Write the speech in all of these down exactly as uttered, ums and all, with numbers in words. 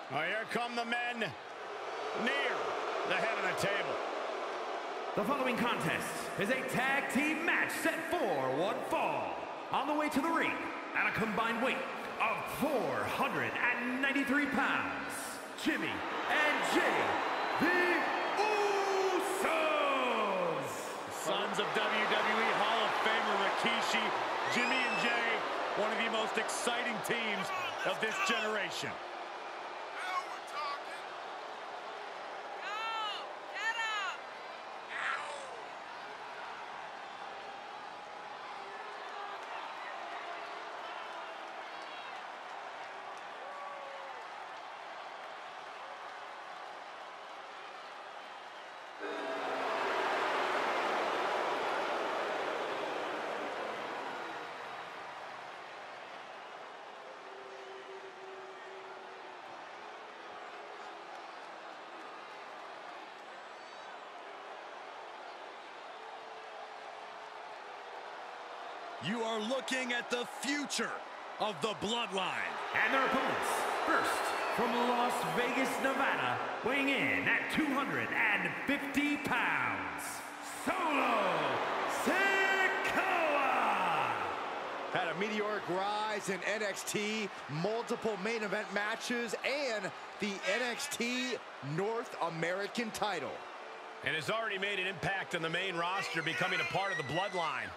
Oh, here come the men near the head of the table. The following contest is a tag team match set for one fall. On the way to the ring at a combined weight of four hundred ninety-three pounds, Jimmy and Jay, the Usos. Sons of W W E Hall of Famer Rikishi, Jimmy and Jay, one of the most exciting teams of this generation. You are looking at the future of the Bloodline. And their opponents, first from Las Vegas, Nevada, weighing in at two hundred fifty pounds, Solo Sikoa. Had a meteoric rise in N X T, multiple main event matches, and the N X T North American title. And has already made an impact on the main roster, becoming a part of the Bloodline.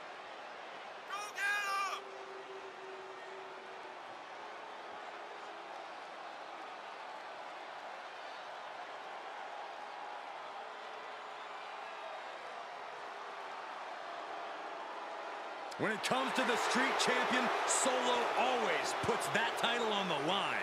When it comes to the Street Champion, Solo always puts that title on the line.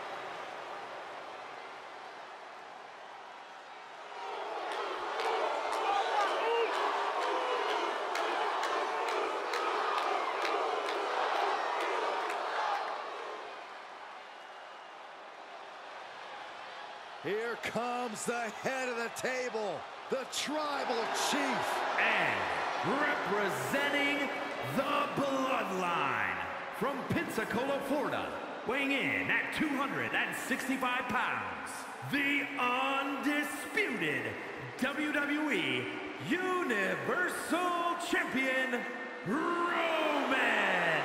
Here comes the head of the table, the Tribal Chief. And representing the Bloodline from Pensacola, Florida, weighing in at two hundred sixty-five pounds, the undisputed W W E Universal Champion, Roman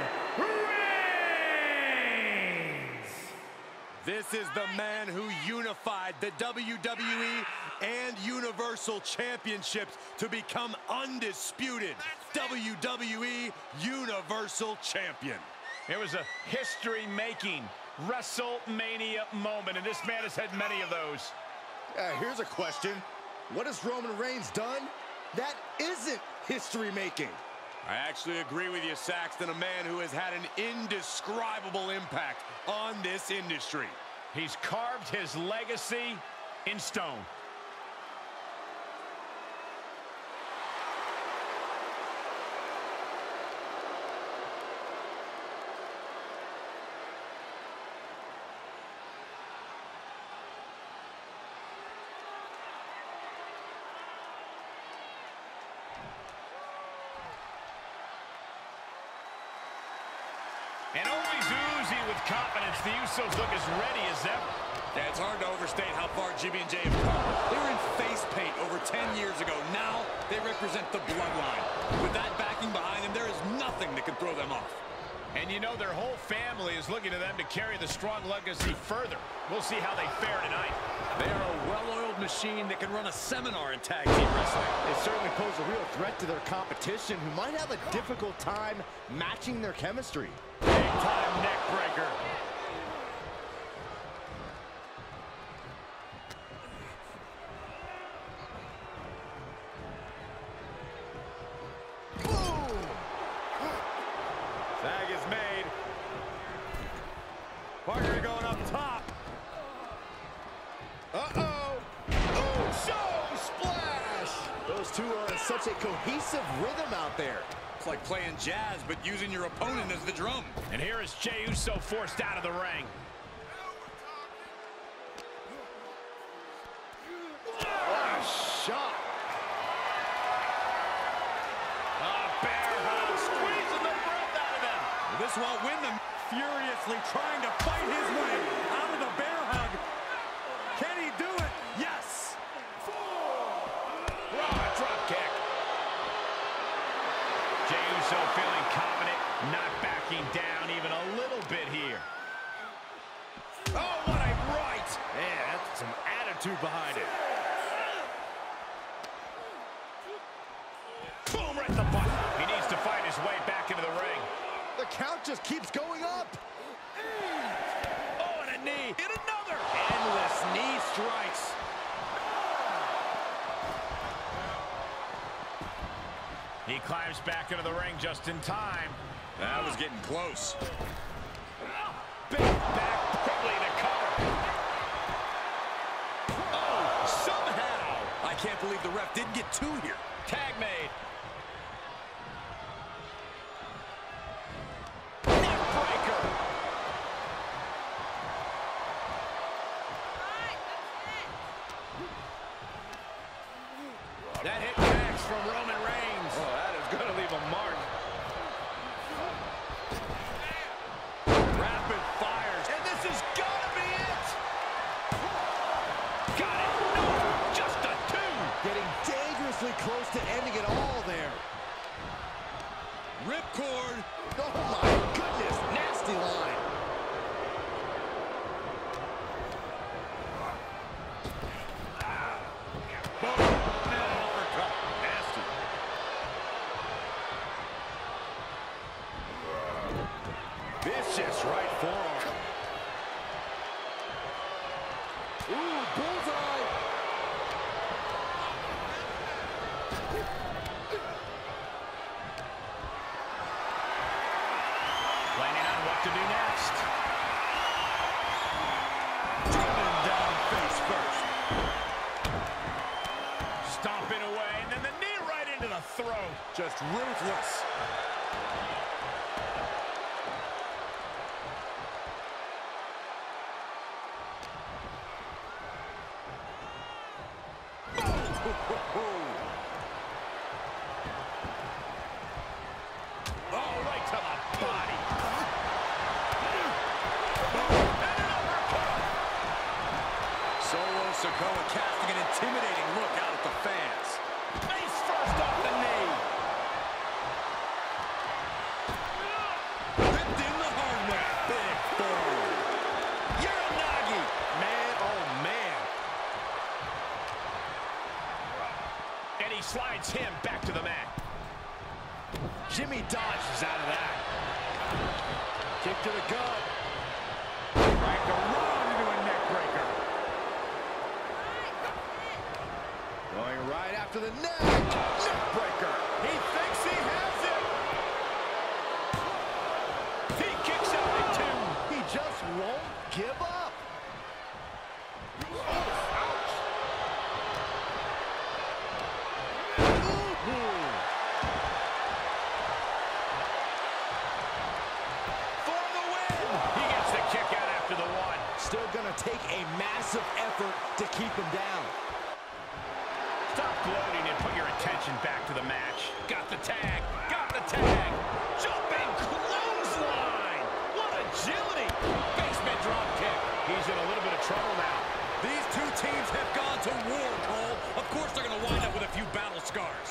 Reigns. This is the man who unified the W W E and Universal Championships to become undisputed W W E Universal Champion. It was a history-making WrestleMania moment, and this man has had many of those. Uh, here's a question. What has Roman Reigns done that isn't history-making? I actually agree with you, Saxton, a man who has had an indescribable impact on this industry. He's carved his legacy in stone. And always oozy with confidence, the Usos look as ready as ever. Yeah, it's hard to overstate how far Jimmy and Jay have come. They were in face paint over ten years ago. Now they represent the Bloodline. With that backing behind them, there is nothing that can throw them off. And you know their whole family is looking to them to carry the strong legacy further. We'll see how they fare tonight. They are a well-oiled machine that can run a seminar in tag team wrestling. They certainly pose a real threat to their competition, who might have a difficult time matching their chemistry. Big-time neck breaker. Tag is made. Parker going up top. Uh-oh. Oh, show splash. Those two are in such a cohesive rhythm out there. It's like playing jazz, but using your opponent as the drum. And here is Jey Uso forced out of the ring. What a shot. A bear hug, squeezing the breath out of him. This won't win them. Furiously trying to fight his way out of the bear hug. Jey Uso feeling confident, not backing down even a little bit here. Oh, what a right! Man, that's some attitude behind it. Boom, right in the butt. He needs to fight his way back into the ring. The count just keeps going up. Oh, and a knee. And another. Endless knee strikes. He climbs back into the ring just in time. That was getting close. Big back, quickly to cover. Oh, somehow. I can't believe the ref didn't get two here. Tag made. That hit connects from Roman Reigns. Oh, that is going to leave a mark. Rapid fires. And this has got to be it. Got it. No, just a two. Getting dangerously close to ending it all there. Ripcord. Oh my goodness, nasty line. Vicious right forearm. Ooh, bullseye. Planning on what to do next. Driven down face first. Stomping away, and then the knee right into the throat. Just ruthless. Oh, right to the body. Solo Sikoa casting an intimidating look out at the fans. Face first off the knee. Ripped in the hard way. Big forward. Uranagi. Man, oh man. And he slides him back to the mat. Jimmy dodges out of that. Kick to the gut. Right to run into a neck breaker. Going right after the neck. Neck breaker. He thinks he has it. He kicks out at two. He just won't give up. For the win. He gets the kick out after the one. Still gonna take a massive effort to keep him down. Stop gloating and put your attention back to the match. Got the tag. Got the tag. Jumping clothesline. What agility. Basement drop kick. He's in a little bit of trouble now. These two teams have gone to war, Cole. Of course they're going to wind up with a few battle scars.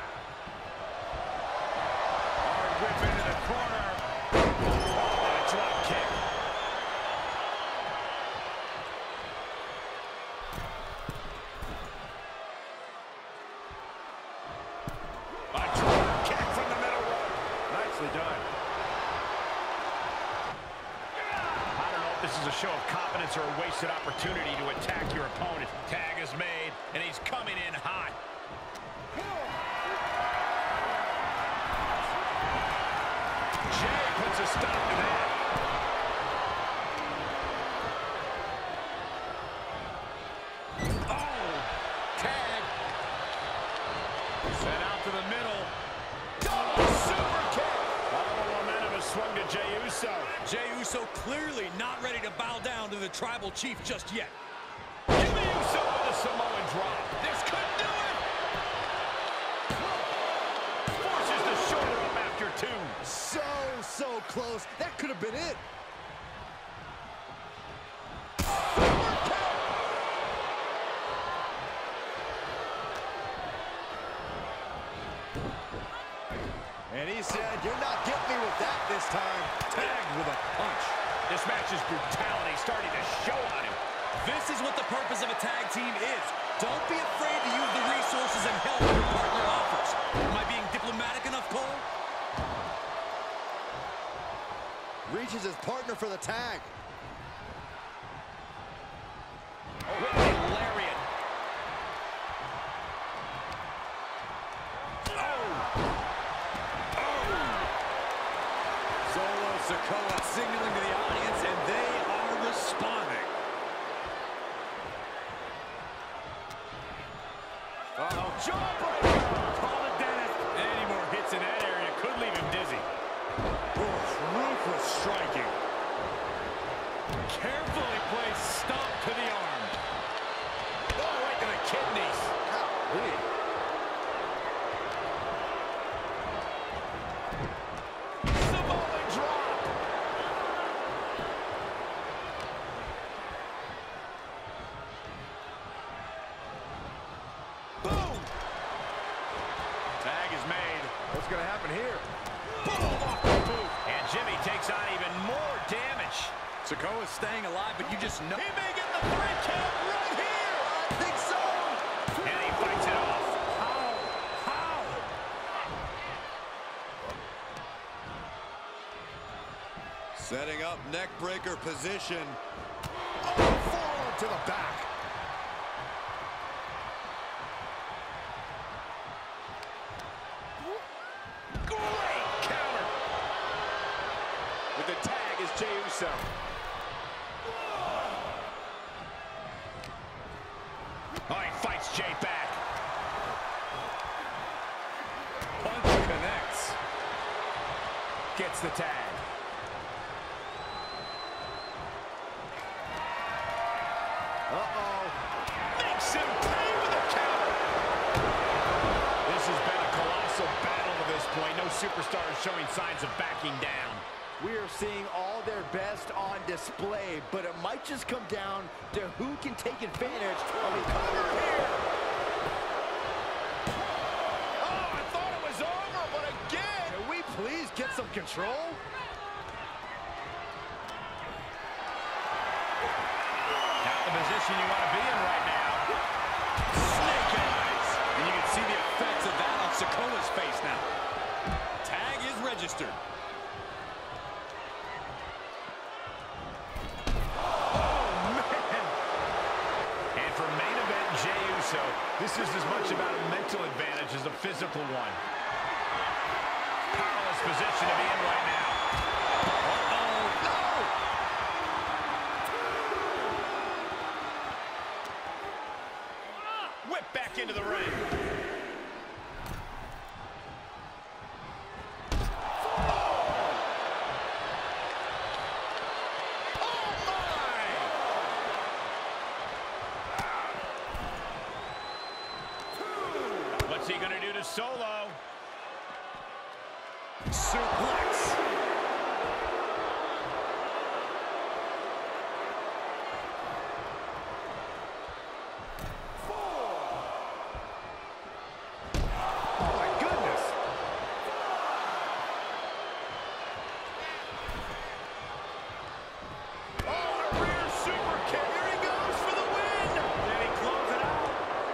Hard whip into the corner. Oh, and a drop kick. A drop kick from the middle rope. Nicely done. I don't know if this is a show of confidence or a wasted opportunity to attack your opponent. Tag is made, and he's coming in hot. Jey puts a stop to that. Oh, tag. Sent out to the middle. Double super kick. All the momentum has swung to Jey Uso. Jey Uso clearly not ready to bow down to the Tribal Chief just yet. Jimmy Uso with a Samoan drop. This could do it. Forces the shoulder up after two. So, so close. That could have been it. And he said, you're not getting me with that this time. Tagged with a punch. This match's brutality starting to show on him. This is what the purpose of a tag team is. Don't be afraid to use the resources and help your partner offers. Am I being diplomatic enough, Cole? Reaches his partner for the tag. Whipping lariat. Solo Sikoa signaling to the audience, and they are responding. Uh-oh, jawbreaker! Call the dentist. Any more hits in that area could leave him dizzy. Oof, ruthless striking. Carefully placed stomp to the arm. Oh, right to the kidneys. Golly. What's going to happen here? Boom, off the boot. And Jimmy takes on even more damage. Sikoa's staying alive, but you just know. He may get the three count right here. I think so. And he fights it off. How? How? Setting up neck breaker position. Oh, forward to the back. With the tag is Jey Uso. Oh, he fights Jey back. Punch connects. Gets the tag. Uh-oh. Makes him pay with a counter. This has been a colossal battle to this point. No superstar is showing signs of backing down. We are seeing all their best on display, but it might just come down to who can take advantage of a cover here. Oh, I thought it was over, but again. Can we please get some control? Not the position you want to be in right now. Snake eyes. And you can see the effects of that on Sikoa's face now. Tag is registered. This is as much about a mental advantage as a physical one. Powerless position to be in right now. Uh-oh, no! Whip back into the ring. What's he gonna do to Solo? Suplex. Four. Oh my goodness. Oh, a rear super kick. Here he goes for the win. Did he close it out?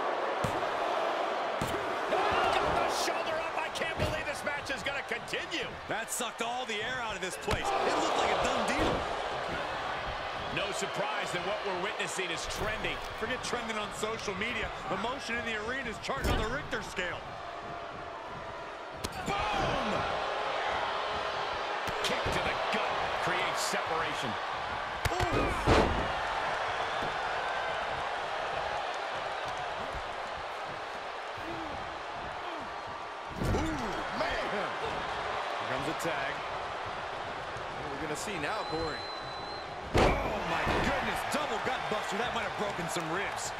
Shoulder up. I can't believe this match is going to continue. That sucked all the air out of this place. It looked like a done deal. No surprise that what we're witnessing is trending. Forget trending on social media. Emotion in the arena is charted on the Richter scale. Boom! Kick to the gut creates separation. Ooh. Comes a tag. What are we going to see now, Corey? Oh, my goodness. Double gut buster. That might have broken some ribs.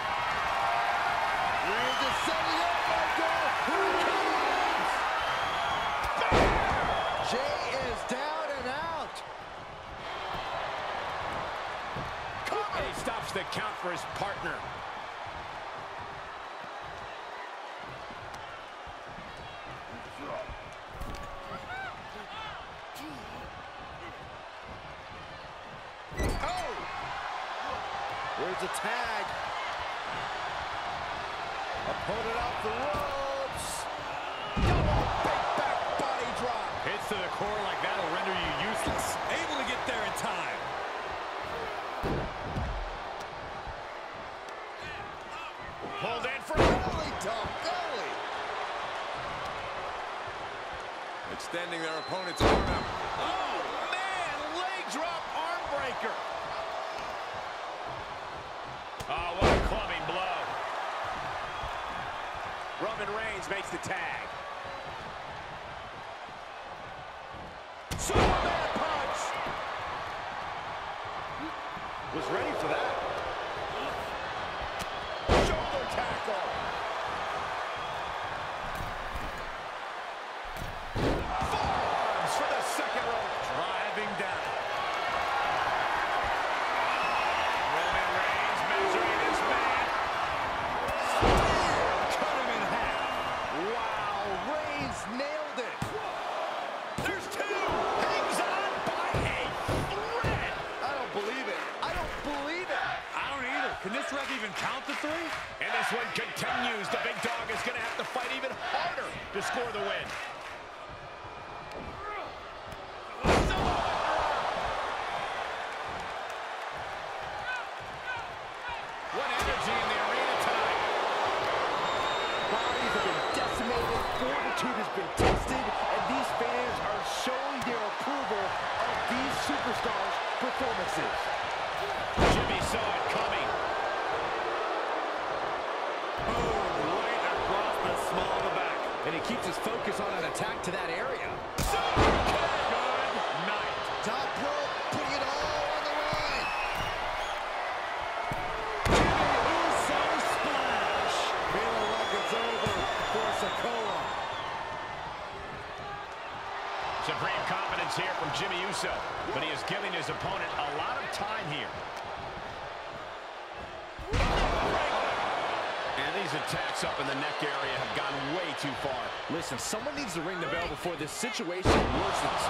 Reigns is setting up, Michael. Here he comes. Jey is down and out. And he stops the count for his partner. a tag. Opponent off the ropes. Double big back body drop. Hits to the core like that will render you useless. Able to get there in time. Pulled in for belly top belly. Extending their opponent's arm out. Oh, man, leg drop arm breaker. Oh, what a clubbing blow. Roman Reigns makes the tag. Superman punch. Was ready for that. Shoulder tackle. Forearms for the second rope. Driving down. Roman Reigns measuring this man. Cut him in half. Wow, Reigns nailed it. There's two. Hangs on by a thread. I don't believe it. I don't believe it. I don't either. Can this ref even count the three? And this one continues. The big dog is going to have to fight even harder to score the win. What energy in the arena tonight. Bodies have been decimated, fortitude has been tested, and these fans are showing their approval of these superstars' performances. Jimmy saw it coming. Boom, right across the small of the back. And he keeps his focus on an attack to that area. Good night. Top rope, putting it all on the line. Uso splash. Feeling like it's over for Sikoa. Supreme confidence here from Jimmy Uso, but he is giving his opponent a lot of time here. And these attacks up in the neck area have gone way too far. Listen, someone needs to ring the bell before this situation worsens.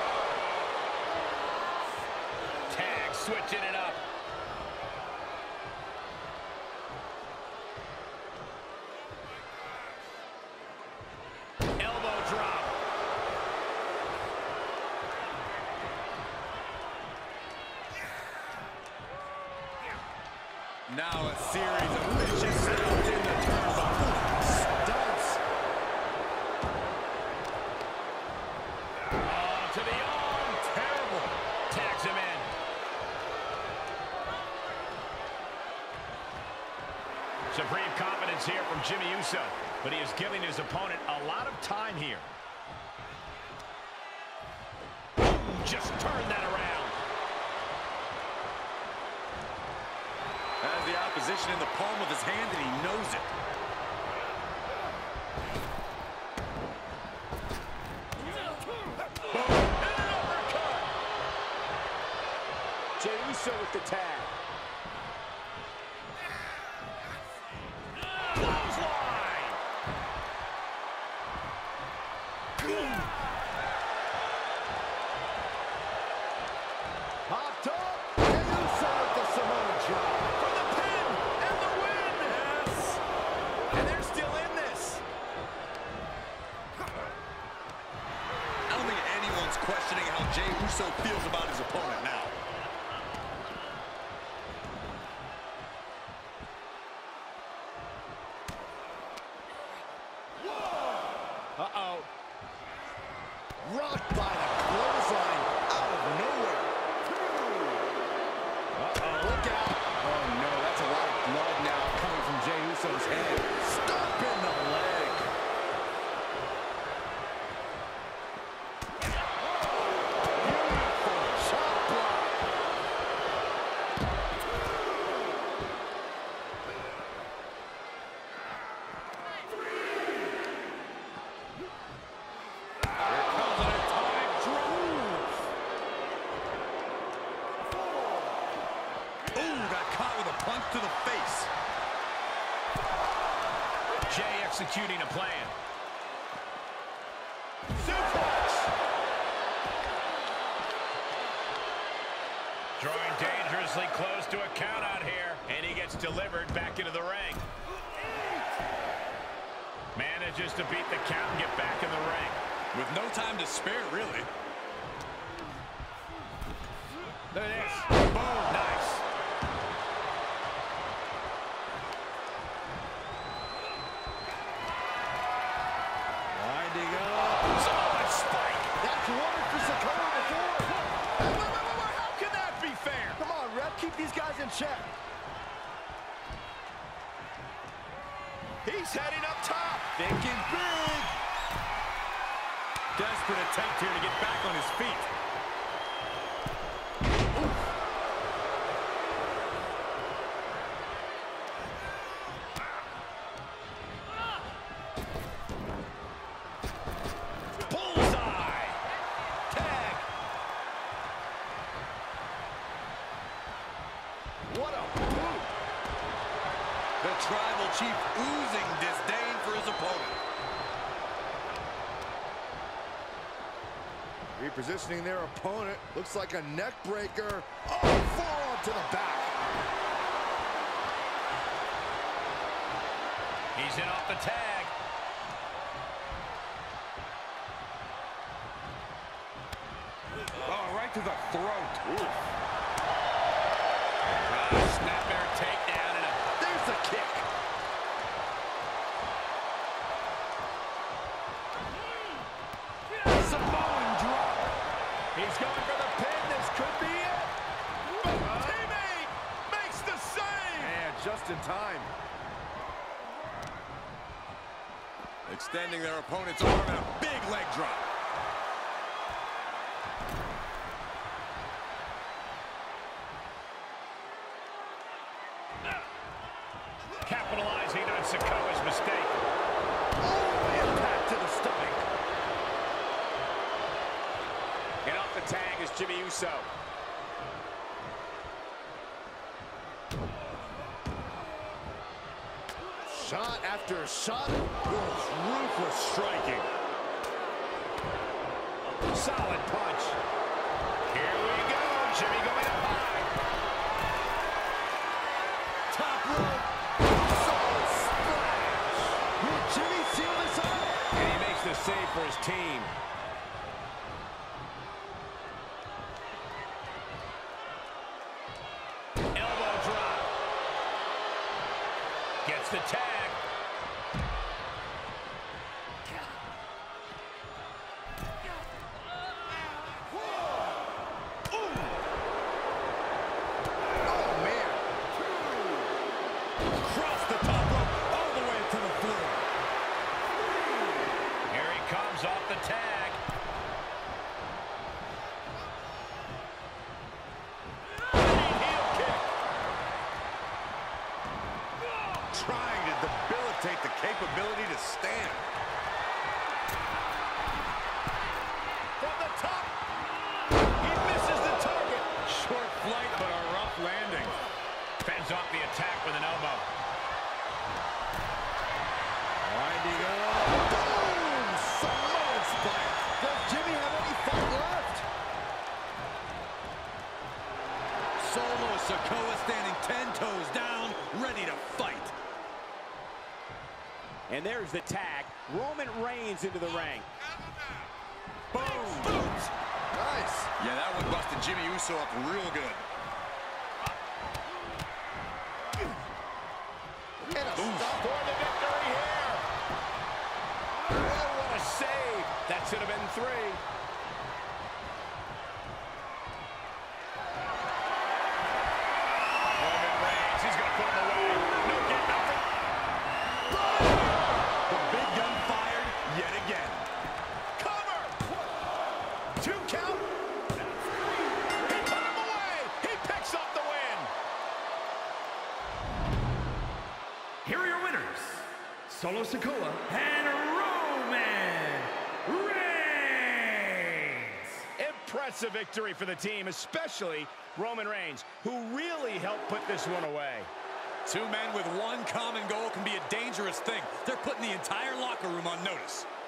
Tag switching it up. Elbow drop. Now a series of vicious sounds in the turnbuckle. Stunts. Oh, to the arm. Terrible. Tags him in. Supreme confidence here from Jimmy Uso, but he is giving his opponent a lot of time here. Just turn that around. Has the opposition in the palm of his hand, and he knows it. Boom. And an uppercut. Jey Uso with the tag. Clothesline. Popped up. And Uso with the Samoa drop. For the pin and the win. Yes. And they're still in this. I don't think anyone's questioning how Jey Uso feels about his opponent now. Uh-oh. Rocked by the clothesline out of nowhere. Uh-oh, look out. Oh, no, that's a lot of blood now coming from Jey Uso's head. Stomp in the leg. Beautiful chop block. Punch to the face. Jey executing a plan. Suplex. Drawing dangerously close to a count out here. And he delivered back into the ring. Manages to beat the count and get back in the ring. With no time to spare, really. Look at this. Boom. Nice. Winding up. Samoan spike. That's worked for Sikoa before. Wait, wait, wait, wait, wait. How can that be fair? Come on, ref, keep these guys in check. He's heading up top. Thinking big. Desperate attempt here to get back on his feet. Bullseye. Tag. What a boot. The Tribal Chief oozing disdain for his opponent. Repositioning their opponent. Looks like a neck breaker. Oh, forearm to the back. He's in off the tag. Oh, right to the throat. Ooh. Uh, snap bear takedown and a... There's the kick. Samoan drop. He's going for the pin. This could be it. Uh, Teammate makes the save. And just in time. Extending their opponent's arm and a big leg drop. Capitalizing on Sikoa's mistake. Oh, impact to the stomach. And off the tag is Jimmy Uso. Shot after shot. Ruthless striking. Solid punch. Here we go. Jimmy going up high. Top rope. Solid splash. Will Jimmy seal this up? And he makes the save for his team. Elbow drop. Gets the tag. Off the tag. Heel kick. Trying to debilitate the capability to stand. From the top. He misses the target. Short flight, but a rough landing. Fends off the attack with an elbow. Winding up. Does Jimmy have any fight left? Solo Sikoa standing ten toes down, ready to fight. And there's the tag. Roman Reigns into the ring. Boom. Nice. Yeah, that one busted Jimmy Uso up real good. And a Oof. stop. For the victory here. Oh, what a save. That should have been three. Roman Reigns, he's going to put him away. No get nothing. The big gun fired yet again. Cover. Two count. He put him away. He picks up the win. Here are your winners, Solo Sikoa and Roman Reigns. Impressive victory for the team, especially Roman Reigns, who really helped put this one away. Two men with one common goal can be a dangerous thing. They're putting the entire locker room on notice.